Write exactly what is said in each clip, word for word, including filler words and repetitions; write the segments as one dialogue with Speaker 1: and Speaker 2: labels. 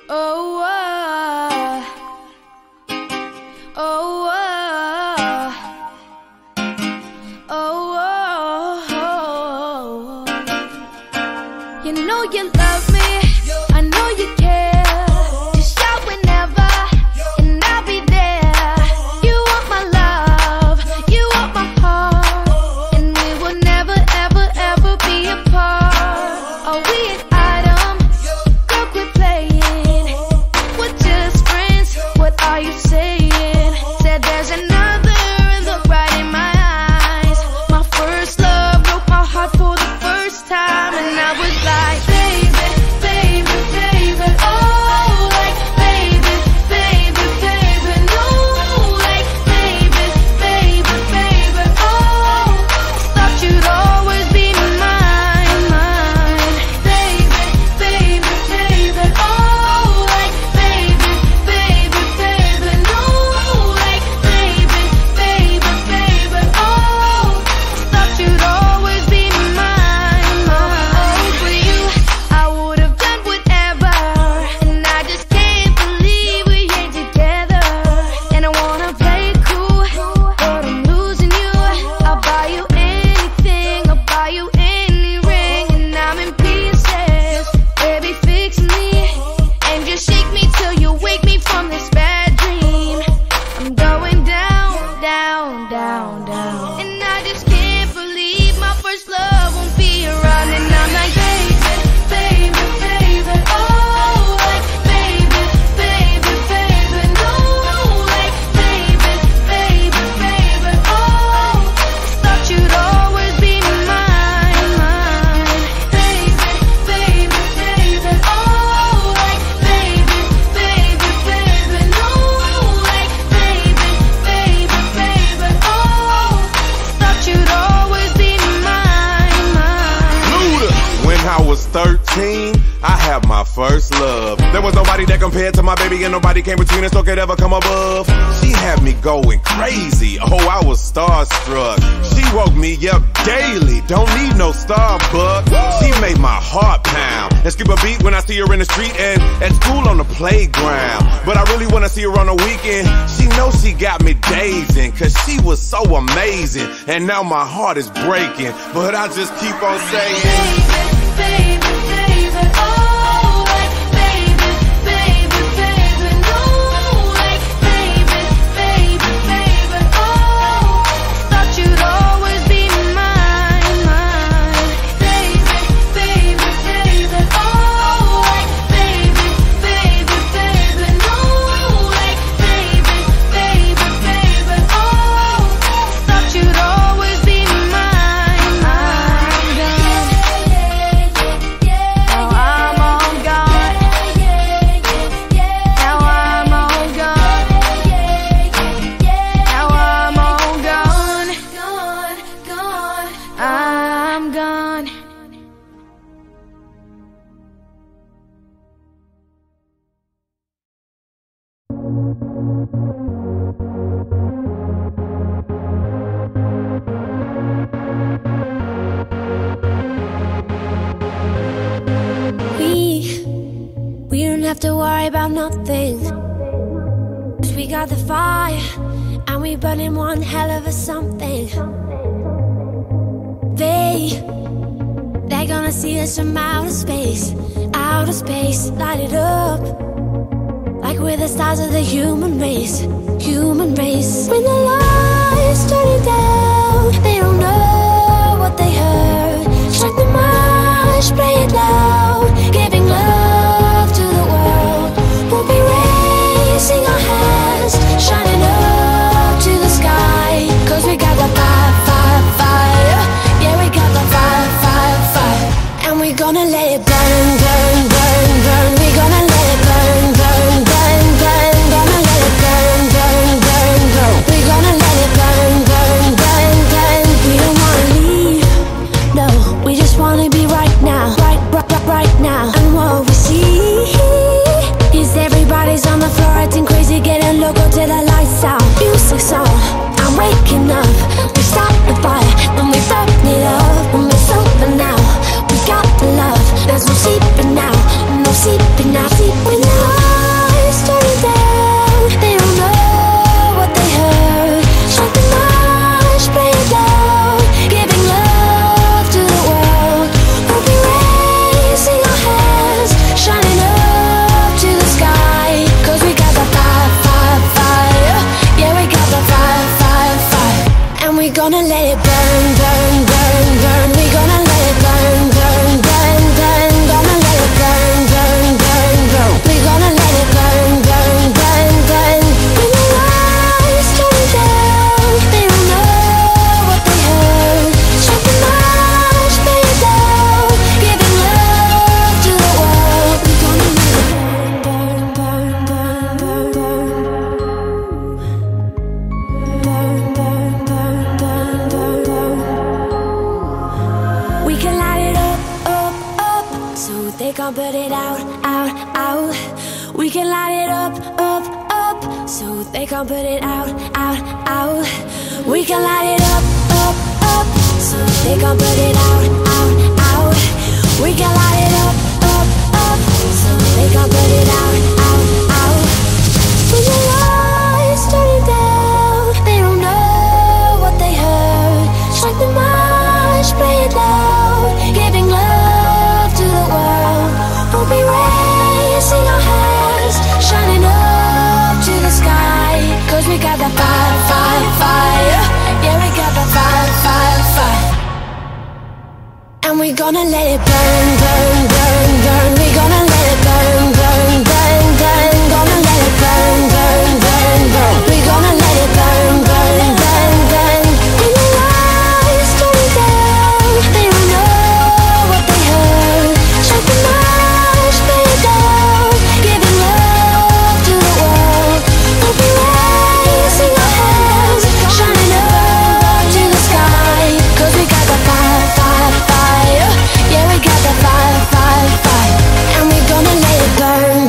Speaker 1: Oh, oh, oh, oh, oh, oh. You know you love me, I know you care. Just shout whenever, and I'll be there. You want my love, you want my heart, and we will never, ever, ever be apart. Are we an item? Girl, quit playing. We're just friends, what are you saying? Said there's another, and look right in my eyes. My first love broke my heart for the first time, and I was like, baby, baby, baby, oh, like, baby, baby, baby, no, like, baby, baby, baby, oh, thought you'd always be mine, mine, baby, baby, baby, oh, like, baby, baby, baby, no, like, baby, baby, baby, oh, thought you'd always be mine, mine. For you, I would have done whatever, and I just can't believe we ain't together. And I wanna play it cool, but I'm losing you. I'll buy you anything, I'll buy you any ring, and I'm in pieces. Baby, fix me, and just shake me till you wake me from this bad dream. I'm going down, down, down, down, and I just can't believe my first love won't be around. And I'm like, baby, baby, baby, oh, like, baby, baby, baby, no, like, baby, baby, baby, oh, thought you'd always be mine, mine, baby, baby, baby, oh, like, baby, baby, baby, no, like, baby, baby, baby, oh, thought you'd always be mine, mine.
Speaker 2: Luda. When I was thirteen, I had my first love. There was nobody that compared to my baby, and nobody came between us or could ever come above. She had me going crazy. Oh, I was starstruck. She woke me up daily. Don't need no Starbucks. She made my heart pound and skip a beat when I see her in the street and at school on the playground. But I really wanna see her on the weekend. She knows she got me dazing, cause she was so amazing. And now my heart is breaking, but I just keep on saying,
Speaker 1: Baby, baby, oh, like, baby, baby, baby, no, like, baby, baby, baby, oh, thought you'd always be mine, mine, baby, baby, baby, oh, like, baby, baby, baby, no, like, baby, baby, baby, oh, thought you'd always be mine, mine. Now I'm all gone. Now I'm all gone. Now I'm all gone. Gone, gone. I'm gone.
Speaker 3: We, we don't have to worry about nothing, 'cause we got the fire, and we burning one hell of a something. They, they're gonna see us from outer space, outer space, light it up, like we're the stars of the human race, human race. When the lights turn it down, they don't know what they heard. Strike the march, play it loud, giving love to the world. We'll be raising our hands, shining up to the sky, 'cause we got the fire, fire, fire. Yeah, we got the fire, fire, fire. And we're gonna let it burn, burn, burn, burn. We're gonna let it burn, burn, burn, burn. Gonna let it burn, burn, burn, burn. We're gonna let it burn, burn, burn, burn. We don't wanna leave, no, we just wanna be right now, right, right, right, right now. And what we see is everybody's on the floor acting crazy, getting loco till the lights out. Music's on, I'm waking up. We start the fire, then we burn it up. And it's over now, we got the love. There's no sleeping now, no sleeping now. Sleeping now. they can't put it out, out, out. We can light it up, up, up, so they can't put it out, out, out. We can light it up, up, up, so they can't put it out, out, out. We can light it up, up, up, so they can't put it out, out, out. When the lights turning down, they don't know what they heard. Strike the march, play it loud, giving love to the world. We'll be raising our hands, shining up to the sky. Cause we got that fire, fire, fire. Yeah, we got that fire, fire, fire. And we gonna let it burn, burn, burn, burn. We gonna let it burn, burn, burn, burn. Gonna let it burn, burn, burn, burn. We gonna let it burn, burn, burn, burn. When the lights turn down, they don't know what they heard. Strike the march, play it down, giving love to the world. We'll be raising our hands, shining up to the sky. Cause we got that fire, fire, fire. Yeah, we got that fire, fire, fire. And we gonna let it burn.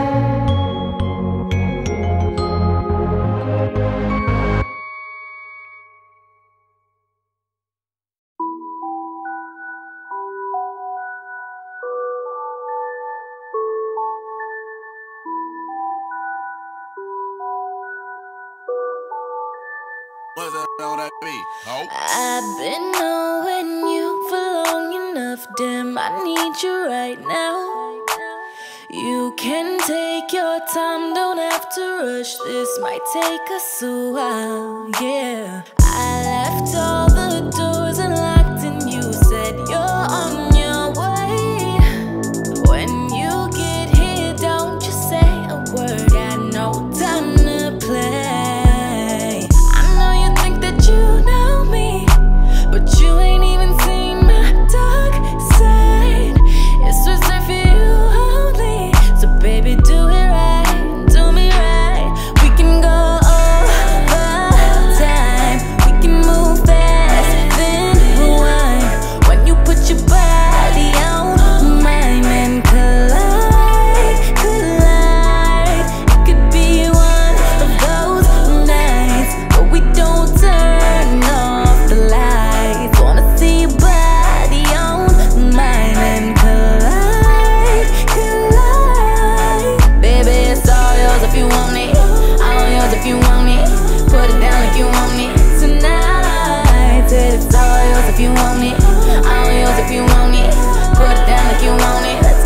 Speaker 2: What's that on that beat? Oh.
Speaker 1: I've been knowing you for long enough, damn, I need you right now. You can take your time, don't have to rush, this might take us a while, yeah. I left all the doors unlocked and you said you're on your way. When you get here, don't just say a word, got no time to play. I know you think that you know me, but you ain't even seen my dark side. It's reserved for you only, so baby do it right, do me right. We can go over time, we can move fast, then rewind. When you put your body on mine and collide, collide. It could be one of those nights where we don't turn off the lights. Wanna see your body on mine and collide, collide. Baby, it's all yours if you want it, all yours if you want it. Put it down if you want it tonight. Said it's all yours if you want it, all yours if you want it. Put it down if you want it, let's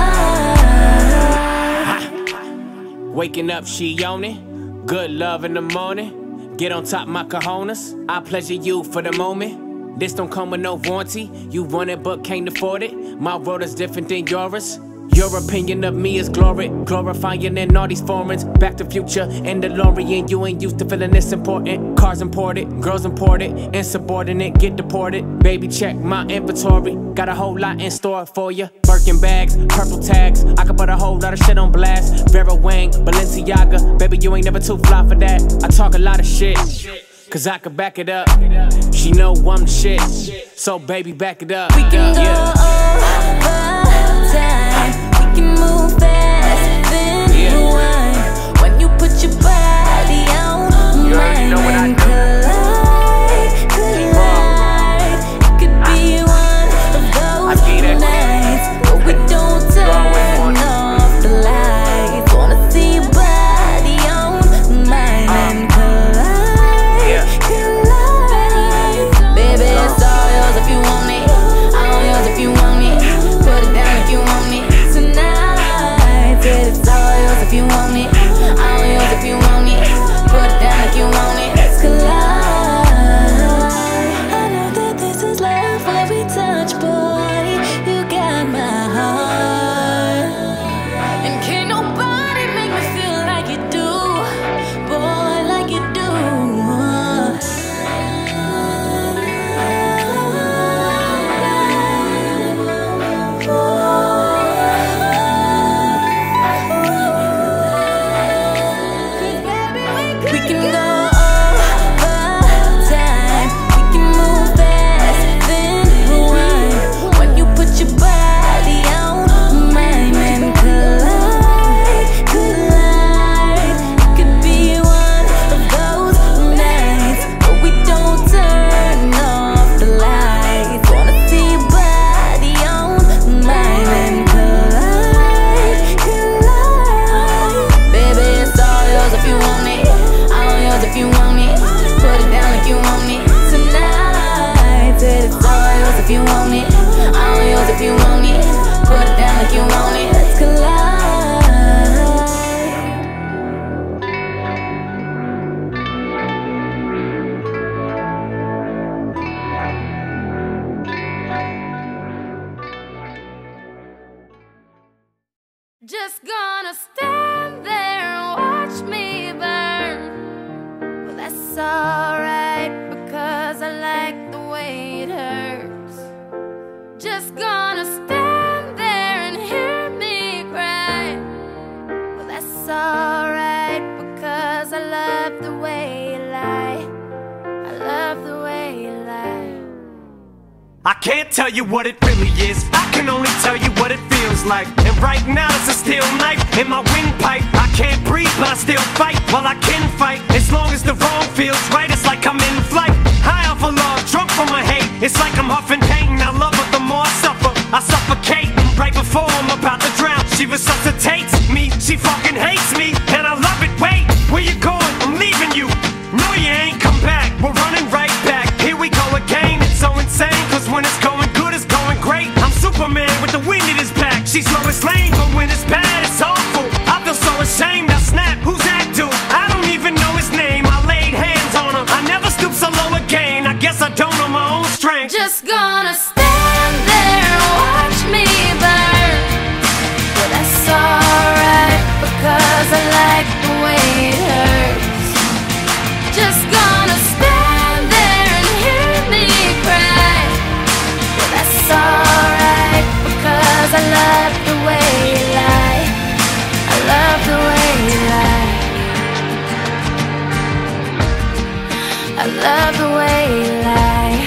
Speaker 1: collide.
Speaker 4: Waking up, she on it. Good love in the morning. Get on top my cojones. I pleasure you for the moment. This don't come with no warranty. You want it but can't afford it. My world is different than yours. Your opinion of me is glory, glorifying in all these foreigns. Back to Future and DeLorean. You ain't used to feeling this important. Cars imported, girls imported, insubordinate, get deported. Baby, check my inventory. Got a whole lot in store for you. Birkin bags, purple tags. I could put a whole lot of shit on blast. Vera Wang, Balenciaga. Baby, you ain't never too fly for that. I talk a lot of shit, cause I could back it up. She know I'm the shit, so baby, back it up.
Speaker 1: We can go
Speaker 4: Yeah.
Speaker 1: over time, we can move fast, then rewind. When you put your body on
Speaker 4: You already
Speaker 1: mine
Speaker 4: know what I
Speaker 1: and
Speaker 4: do.
Speaker 1: collide, collide. It could be one of those
Speaker 4: get it.
Speaker 1: nights where we don't turn
Speaker 4: always want it.
Speaker 1: off the lights. Wanna see your body on mine and collide,
Speaker 4: Yeah.
Speaker 1: collide. Baby, it's all yours if you want it, all yours if you want it. Just gonna stand there and watch me burn. Well, that's alright, because I like the way it hurts. Just gonna stand there and hear me cry. Well, that's alright, because I love the way you lie. I love the way you lie.
Speaker 5: I can't tell you what it really is, I can only tell you what it feels like. And right now it's a steel knife in my windpipe. I can't breathe but I still fight, well I can fight. As long as the wrong feels right, it's like I'm in flight. High off of love, drunk from my hate. It's like I'm huffing pain, I love her the more I suffer. I suffocate, right before I'm about to drown. She resuscitates me, she fucking hates me, and I love it. Wait, where you going? I'm leaving you. No you ain't come back, we're running right back. Here we go again, it's so insane. Cause when it's going good, it's going great. I'm Superman with the wind in his back. She's Lois Lane, but when it's bad, it's awful. I feel so ashamed, I snap, who's that dude? I don't even know his name, I laid hands on him. I never stoop so low again, I guess I don't know my own strength.
Speaker 1: Just gonna stand there and watch me burn. Well, that's alright, because I like the way it hurts. Just gonna stand there and hear me cry. Well, that's alright, because I love the way you lie. I love the way you lie. I love the way you lie.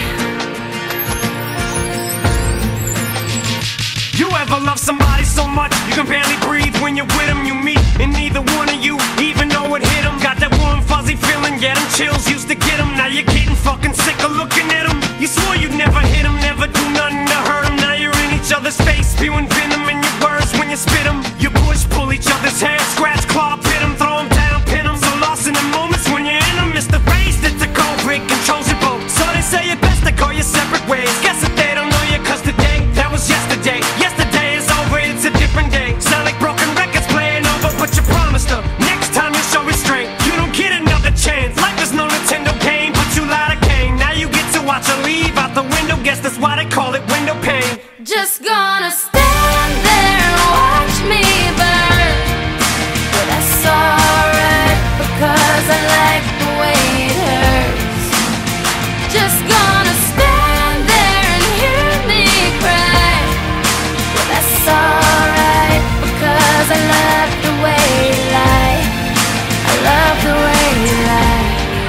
Speaker 5: You ever love somebody so much you can barely breathe when you're with them? You meet and neither one of you even know it hit them. Got that warm fuzzy feeling, yeah, them chills used to get them. Now you're getting fucking sick of looking at them. You swore you'd never hit them, never do nothing to hurt them. Now you're in each other's face, spewing venom in your words when you spit them. You push, pull each other's hair, scratch, claw, pit them, throw them down, pin them. So lost in the moments when you're in them. It's the race that's the cold break controls your boat. So they say it best to go your separate ways. Guess that they don't know you, cause today, that was yesterday. Yesterday is over, it's a different day. Sound like broken records playing over, but you promised her next time you'll show restraint. You don't get another chance. Life is no Nintendo game, but you lied again. Now you get to watch her leave out the window. Guess that's why they call it window pane.
Speaker 1: Just gonna stand there and watch me burn. Well, that's alright, because I like the way it hurts. Just gonna stand there and hear me cry. Well, that's alright, because I love the way you lie. I love the way you lie.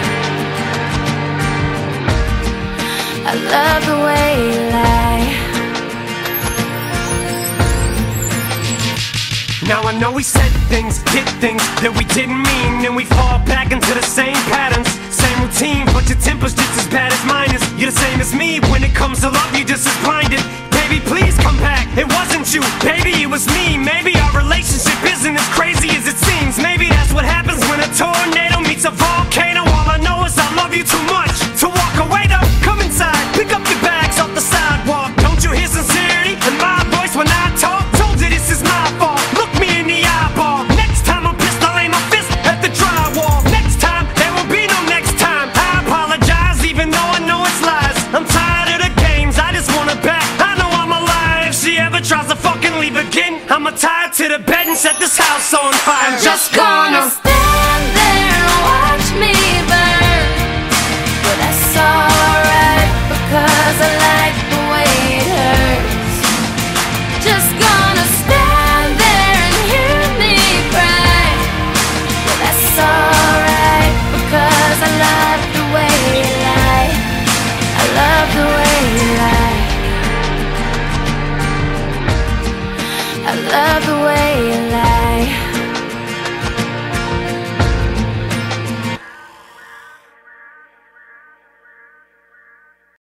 Speaker 1: I love the way you lie.
Speaker 5: Now I know we said things, did things that we didn't mean, and we fall back into the same patterns, same routine, but your temper's just as bad as mine is. You're the same as me, when it comes to love you're just as blinded. Baby, please come back, it wasn't you, baby, it was me. Maybe our relationship isn't as crazy as it seems. Maybe that's what happens when a tornado meets a volcano. All I know is I love you too much to walk away though. Come inside, pick up your bags off the sidewalk. Don't you hear sincerity in my voice when I talk? Told you this is my fault, look me in the eyeball. Next time I'm pissed, I'll aim my fist at the drywall. Next time, there will be no next time. I apologize even though I know it's lies. I'm tired of the games, I just want her back. I know I'm alive, if she ever tries to fucking leave again, I'ma tie her to the bed and set this house on fire. I'm just gonna
Speaker 1: stand there and watch me burn. Well, that's alright, because I like the way it hurts. Just gonna stand there and hear me cry. Well, that's alright, because I love the way you lie. I love the way you lie. I love the way you lie.